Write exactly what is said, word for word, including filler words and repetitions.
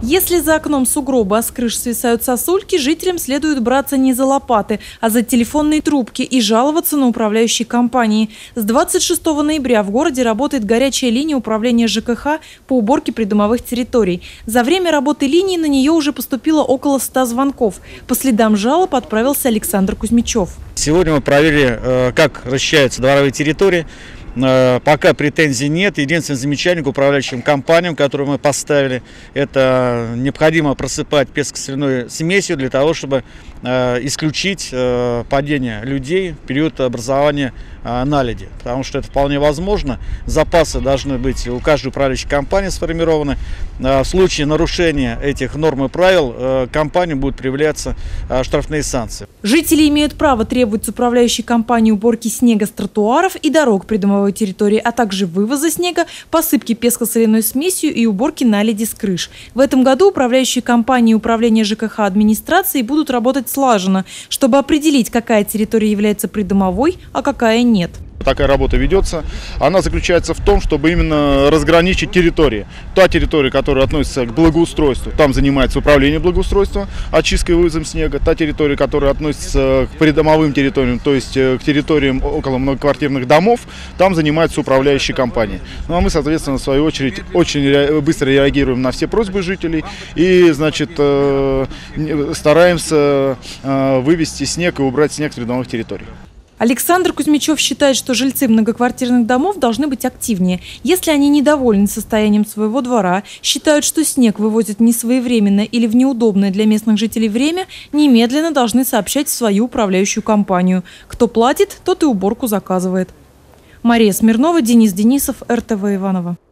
Если за окном сугробы, а с крыш свисают сосульки, жителям следует браться не за лопаты, а за телефонные трубки и жаловаться на управляющие компании. С двадцать шестого ноября в городе работает горячая линия управления ЖКХ по уборке придомовых территорий. За время работы линии на нее уже поступило около ста звонков. По следам жалоб отправился Александр Кузьмичев. Сегодня мы проверили, как расчищаются дворовые территории. Пока претензий нет. Единственное замечание к управляющим компаниям, которые мы поставили, это необходимо просыпать песко-соляной смесью для того, чтобы исключить падение людей в период образования наледи. Потому что это вполне возможно. Запасы должны быть у каждой управляющей компании сформированы. В случае нарушения этих норм и правил компании будут проявляться штрафные санкции. Жители имеют право требовать с управляющей компанией уборки снега с тротуаров и дорог придомовой территории, а также вывоза снега, посыпки песко-соляной смесью и уборки наледи с крыш. В этом году управляющие компании управления ЖКХ администрации будут работать слаженно, чтобы определить, какая территория является придомовой, а какая нет. Такая работа ведется. Она заключается в том, чтобы именно разграничить территории. Та территория, которая относится к благоустройству, там занимается управление благоустройства, очисткой и вывозом снега. Та территория, которая относится к придомовым территориям, то есть к территориям около многоквартирных домов, там занимается управляющая компания. Ну а мы, соответственно, в свою очередь, очень быстро реагируем на все просьбы жителей и, значит, стараемся вывести снег и убрать снег с придомовых территорий. Александр Кузьмичев считает, что жильцы многоквартирных домов должны быть активнее. Если они недовольны состоянием своего двора, считают, что снег вывозят не своевременно или в неудобное для местных жителей время, немедленно должны сообщать в свою управляющую компанию. Кто платит, тот и уборку заказывает. Мария Смирнова, Денис Денисов, эр тэ вэ Иваново.